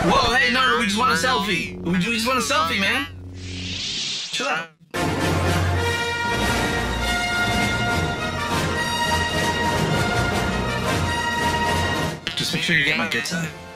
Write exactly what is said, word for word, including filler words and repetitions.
Whoa, hey, no, no, we just want a selfie. We just want a selfie, man. Chill out. Just make sure you get my good side.